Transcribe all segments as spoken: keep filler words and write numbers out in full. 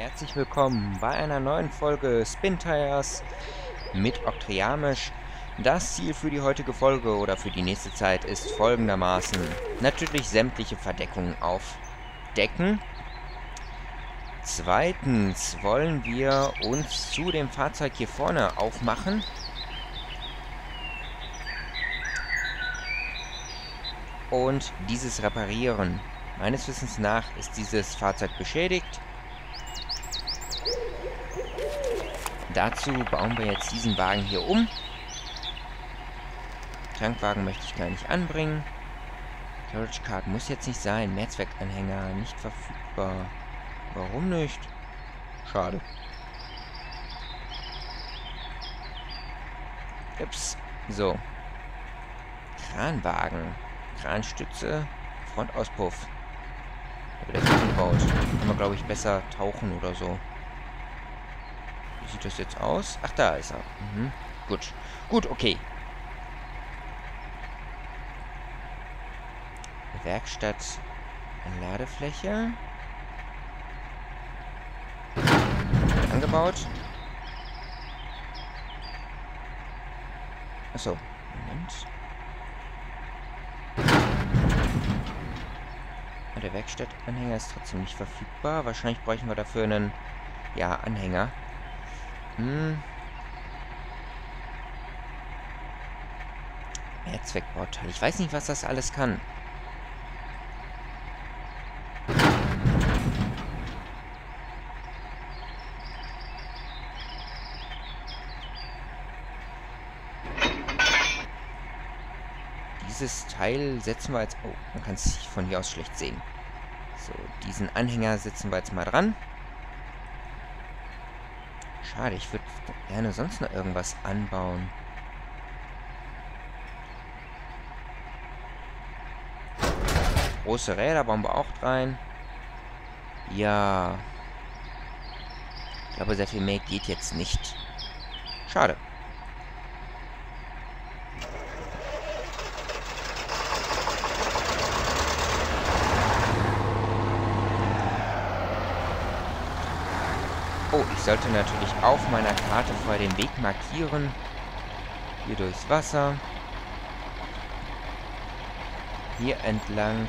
Herzlich willkommen bei einer neuen Folge Spin Tires mit Octreamisch. Das Ziel für die heutige Folge oder für die nächste Zeit ist folgendermaßen: natürlich sämtliche Verdeckungen aufdecken. Zweitens wollen wir uns zu dem Fahrzeug hier vorne aufmachen. Und dieses reparieren. Meines Wissens nach ist dieses Fahrzeug beschädigt. Dazu bauen wir jetzt diesen Wagen hier um. Tankwagen möchte ich gar nicht anbringen. Storage Card muss jetzt nicht sein. Mehrzweckanhänger nicht verfügbar. Warum nicht? Schade. Ups. So. Kranwagen. Kranstütze. Frontauspuff. Da wird er gebaut. Kann man, glaube ich, besser tauchen oder so. Wie sieht das jetzt aus? Ach, da ist er. Mhm. Gut. Gut, okay. Werkstatt. Ladefläche. Angebaut. Achso. Moment. Der Werkstattanhänger ist trotzdem nicht verfügbar. Wahrscheinlich bräuchten wir dafür einen, ja, Anhänger. Hm. Mehrzweckbauteil. Ich weiß nicht, was das alles kann. Dieses Teil setzen wir jetzt... Oh, man kann es von hier aus schlecht sehen. So, diesen Anhänger setzen wir jetzt mal dran. Schade, ich würde gerne sonst noch irgendwas anbauen. Große Räder bauen wir auch rein. Ja. Ich glaube, sehr viel mehr geht jetzt nicht. Schade. Oh, ich sollte natürlich auf meiner Karte vorher den Weg markieren. Hier durchs Wasser. Hier entlang.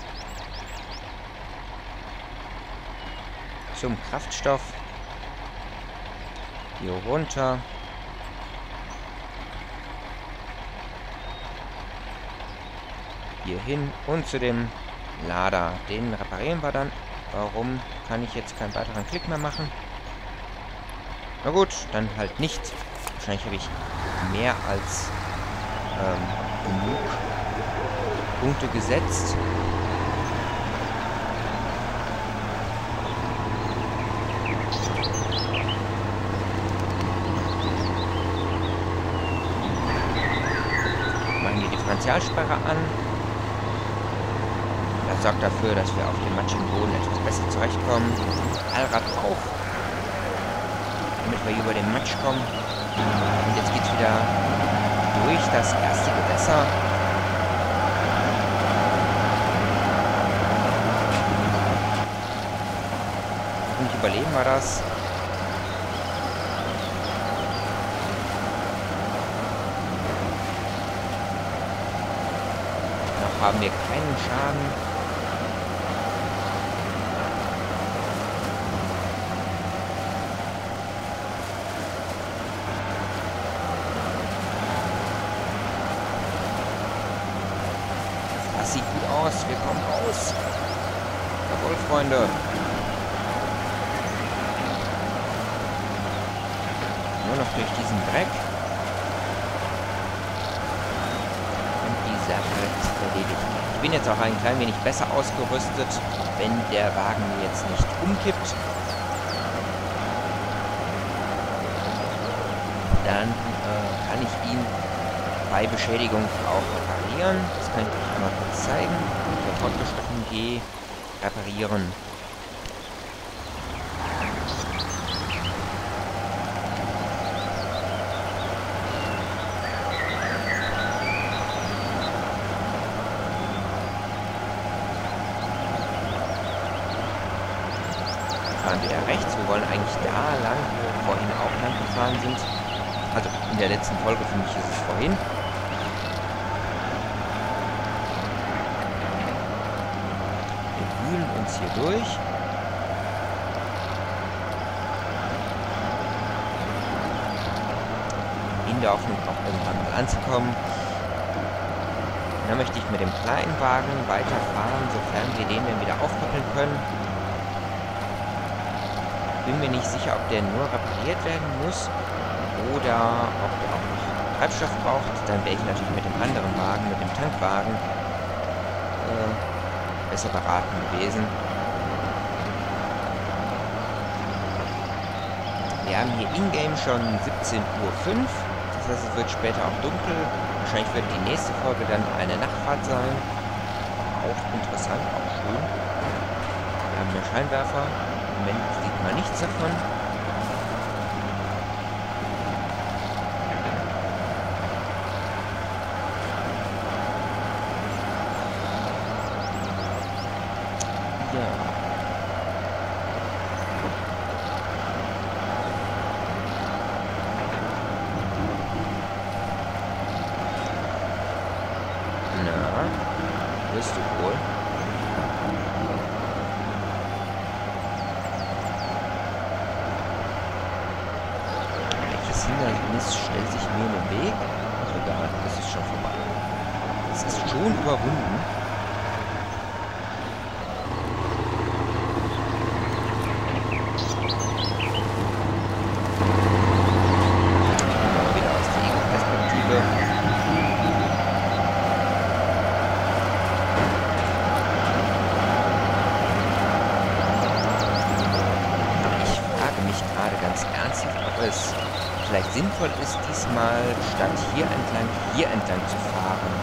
Zum Kraftstoff. Hier runter. Hier hin und zu dem Lader. Den reparieren wir dann. Warum kann ich jetzt keinen weiteren Klick mehr machen? Na gut, dann halt nicht. Wahrscheinlich habe ich mehr als ähm, genug Punkte gesetzt. Machen die Differentialsperre an. Das sorgt dafür, dass wir auf dem matschigen Boden etwas besser zurechtkommen. Allrad auf, damit wir über den Matsch kommen. Und jetzt geht's wieder durch das erste Gewässer. Hoffentlich überleben wir das. Noch haben wir keinen Schaden. Das sieht gut aus. Wir kommen raus. Jawohl, Freunde. Nur noch durch diesen Dreck. Und die Sache ist erledigt. Ich bin jetzt auch ein klein wenig besser ausgerüstet, wenn der Wagen jetzt nicht umkippt. Dann äh, kann ich ihn bei Beschädigung auch reparieren. Das kann ich euch einmal kurz zeigen. Der fortgeschritten G reparieren. wieder rechts. Wir wollen eigentlich da lang, wo wir vorhin auch lang gefahren sind. Also in der letzten Folge, für mich ist es vorhin. Wir wühlen uns hier durch. In der Hoffnung auch irgendwann mal anzukommen. Dann möchte ich mit dem kleinen Wagen weiterfahren, sofern wir den dann wieder aufkoppeln können. Bin mir nicht sicher, ob der nur repariert werden muss oder ob der auch noch Treibstoff braucht. Dann wäre ich natürlich mit dem anderen Wagen, mit dem Tankwagen, äh, besser beraten gewesen. Wir haben hier in-game schon siebzehn Uhr fünf. Das heißt, es wird später auch dunkel. Wahrscheinlich wird die nächste Folge dann eine Nachtfahrt sein. Auch interessant, auch schön. Wir haben mehr Scheinwerfer. Im Moment sieht man nichts davon. Ja. Wirst du wohl? Welches Hindernis stellt sich mir in den Weg? Ach egal, das ist schon vorbei. Es ist schon überwunden. Wieder aus der Ego-Perspektive. Ganz ernsthaft, ob es vielleicht sinnvoll ist, diesmal statt hier entlang, hier entlang zu fahren.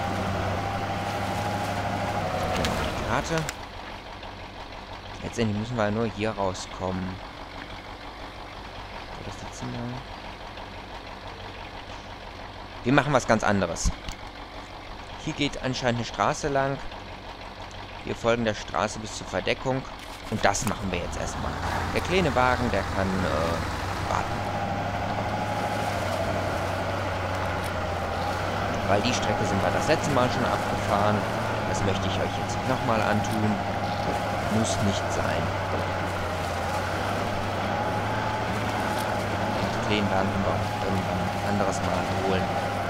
Die Karte. Letztendlich müssen wir nur hier rauskommen. Das jetzt mal. Wir machen was ganz anderes. Hier geht anscheinend eine Straße lang. Wir folgen der Straße bis zur Verdeckung. Und das machen wir jetzt erstmal. Der kleine Wagen, der kann äh, warten. Weil die Strecke sind wir das letzte Mal schon abgefahren. Das möchte ich euch jetzt nochmal antun. Muss nicht sein. Den kleinen Wagen können wir auch irgendwann ein anderes Mal holen.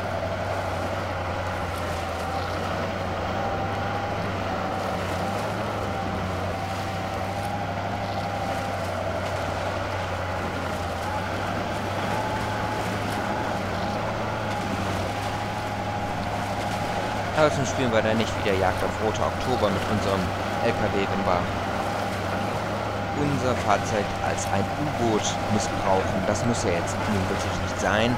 Außerdem spielen wir dann nicht wieder Jagd auf Roter Oktober mit unserem L K W, wenn wir unser Fahrzeug als ein U-Boot missbrauchen. Das muss ja jetzt nun wirklich nicht sein.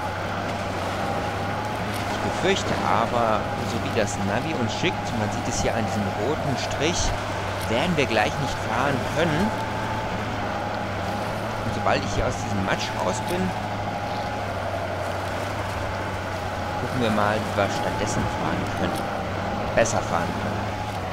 Ich befürchte aber, so wie das Navi uns schickt, man sieht es hier an diesem roten Strich, werden wir gleich nicht fahren können. Und sobald ich hier aus diesem Matsch raus bin, gucken wir mal, wie wir stattdessen fahren können. Besser fahren können.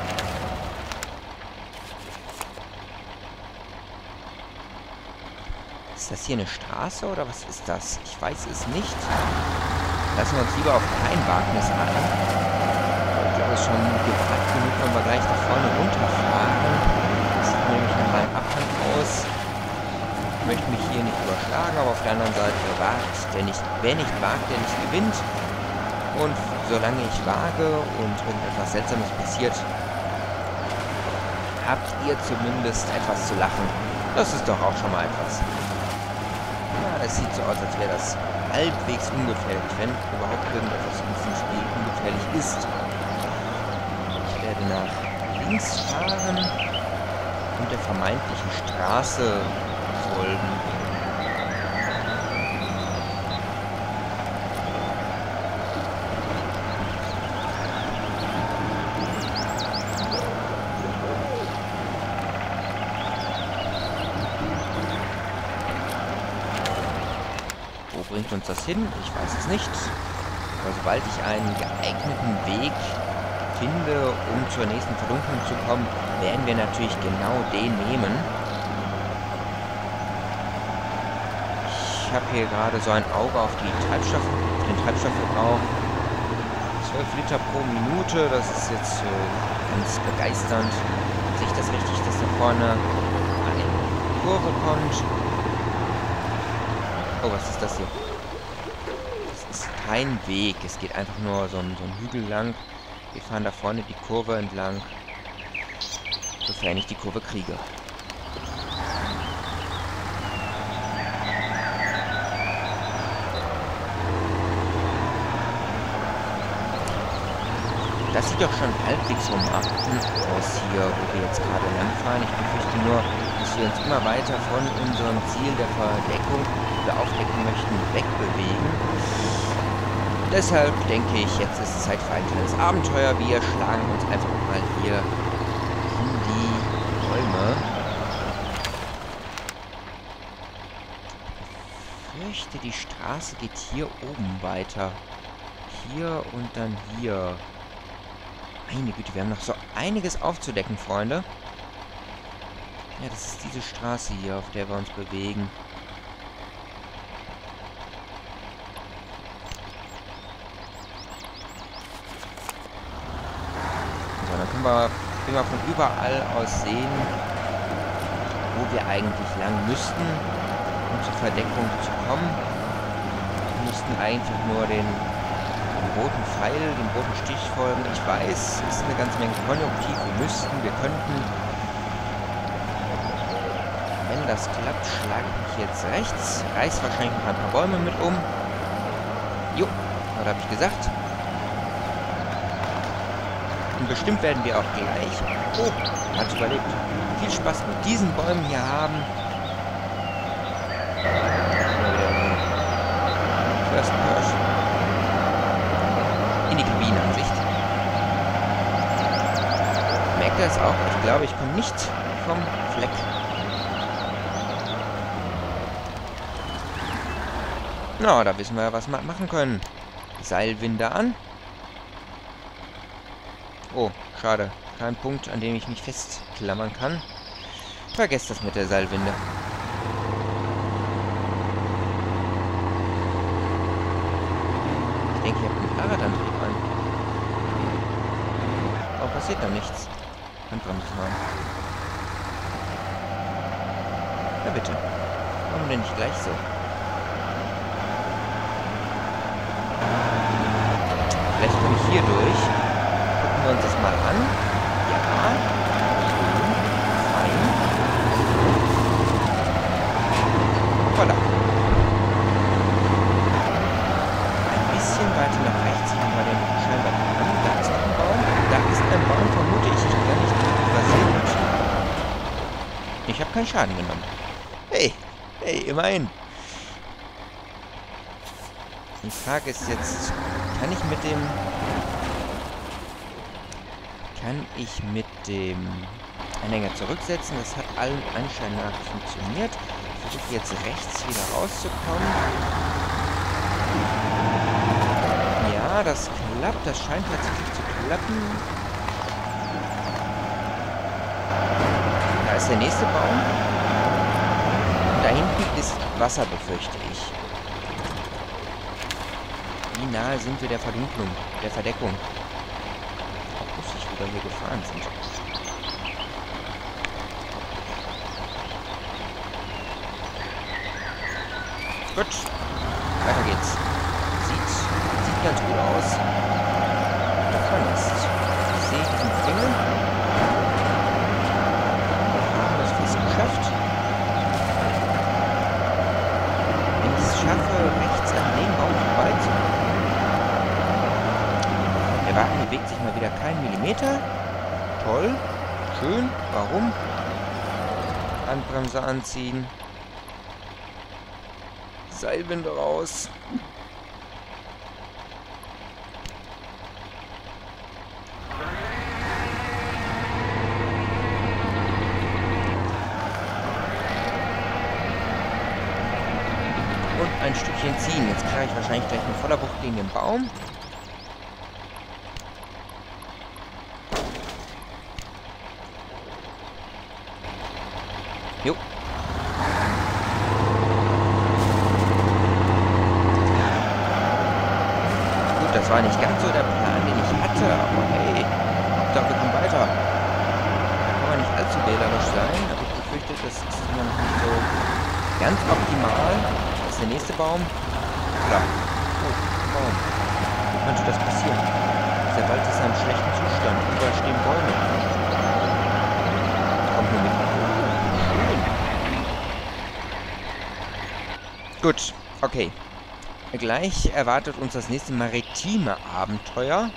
Ist das hier eine Straße oder was ist das? Ich weiß es nicht. Lassen wir uns lieber auf kein Wagnis ein. Ich glaube, es ist schon gewagt genug, wenn wir gleich da vorne runterfahren. Das sieht nämlich nach einem Abhang aus. Ich möchte mich hier nicht überschlagen, aber auf der anderen Seite wagt der nicht. Wer nicht wagt, der nicht gewinnt. Und solange ich wage und irgendetwas Seltsames passiert, habt ihr zumindest etwas zu lachen. Das ist doch auch schon mal etwas. Ja, es sieht so aus, als wäre das halbwegs ungefährlich, wenn überhaupt irgendetwas in diesem Spiel ungefährlich ist. Ich werde nach links fahren und der vermeintlichen Straße folgen. Bringt uns das hin? Ich weiß es nicht. Aber sobald ich einen geeigneten Weg finde, um zur nächsten Verdunklung zu kommen, werden wir natürlich genau den nehmen. ich habe hier gerade so ein Auge auf die Treibstoff, auf den Treibstoffverbrauch. zwölf Liter pro Minute, das ist jetzt äh, ganz begeisternd. Sehe ich das richtig, dass da vorne eine Kurve kommt? Oh, was ist das hier? Das ist kein Weg, es geht einfach nur so ein, so ein Hügel lang. Wir fahren da vorne die Kurve entlang, sofern ich die Kurve kriege. Das sieht doch schon halbwegs rumachten aus hier, wo wir jetzt gerade langfahren. Ich befürchte nur, dass wir uns immer weiter von unserem Ziel der Verdeckung, die wir aufdecken möchten, wegbewegen. Deshalb denke ich, jetzt ist Zeit für ein kleines Abenteuer. Wir schlagen uns einfach mal hier in die Bäume. Ich fürchte, die Straße geht hier oben weiter. Hier und dann hier. Meine Güte, wir haben noch so einiges aufzudecken, Freunde. Ja, das ist diese Straße hier, auf der wir uns bewegen. So, dann können wir, können wir von überall aus sehen, wo wir eigentlich lang müssten, um zur Verdeckung zu kommen. Wir müssten einfach nur den... den roten Pfeil, dem roten Stich folgen. Ich weiß, es ist eine ganze Menge Konjunktiv. Wir müssten, wir könnten. Wenn das klappt, schlage ich jetzt rechts. Reiß wahrscheinlich noch ein paar Bäume mit um. Jo, was habe ich gesagt? Und bestimmt werden wir auch gleich... Oh, hat überlebt. Viel Spaß mit diesen Bäumen hier haben. First Person. In die Kabinenansicht. Merkt ihr es auch? Ich glaube, ich komme nicht vom Fleck. Na, da wissen wir ja, was wir machen können. Seilwinde an. Oh, schade. Kein Punkt, an dem ich mich festklammern kann. Vergesst das mit der Seilwinde. Ich denke, ich habe einen Fahrradantrieb an. Aber passiert da nichts. Handbremse fahren. Ja, bitte. Warum denn nicht gleich so? Vielleicht komme ich hier durch. Gucken wir uns das mal an. Ja. Fein. Voilà. Ein bisschen weiter nach rechts haben wir den scheinbar an. Da ist noch ein Baum. Da ist ein Baum, vermute ich. Ich kann nicht übersehen. Ich habe keinen Schaden genommen. Hey, hey, immerhin. Die Frage ist jetzt, kann ich mit dem... Kann ich mit dem Anhänger zurücksetzen? Das hat allen Anschein nach funktioniert. Ich versuche jetzt rechts wieder rauszukommen. Ja, das klappt. Das scheint tatsächlich zu klappen. Da ist der nächste Baum. Und da hinten ist Wasser, befürchte ich. Wie nahe sind wir der Verdunklung, der Verdeckung? Auch lustig, wo wir hier gefahren sind. Gut, weiter geht's. Sieht, sieht ganz gut aus. Davon ist. Ich sehe diesen Finger. Wir haben das fast geschafft. Wenn ich es schaffe, rechts an dem Baum vorbeizukommen. Der Wagen bewegt sich mal wieder keinen Millimeter. Toll. Schön. Warum? Handbremse anziehen. Seilwinde raus. Und ein Stückchen ziehen. Jetzt kriege ich wahrscheinlich gleich eine voller Wucht gegen den Baum. Jo. Das war nicht ganz so der Plan, den ich hatte, aber hey, Hauptsache wir kommen weiter. Da kann man nicht allzu wählerisch sein, aber ich befürchte, das ist immer noch nicht so ganz optimal. Das ist der nächste Baum. Klar. Oh, Baum. Wie könnte das passieren? Der Wald ist in einem schlechten Zustand. Überall stehen Bäume. Kommt nur mit. Gut, okay. Gleich erwartet uns das nächste maritime Abenteuer.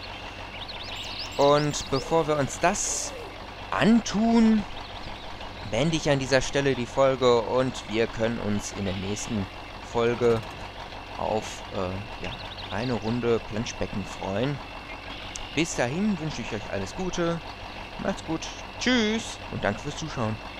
Und bevor wir uns das antun, beende ich an dieser Stelle die Folge und wir können uns in der nächsten Folge auf äh, ja, eine Runde Planschbecken freuen. Bis dahin wünsche ich euch alles Gute, macht's gut, tschüss und danke fürs Zuschauen.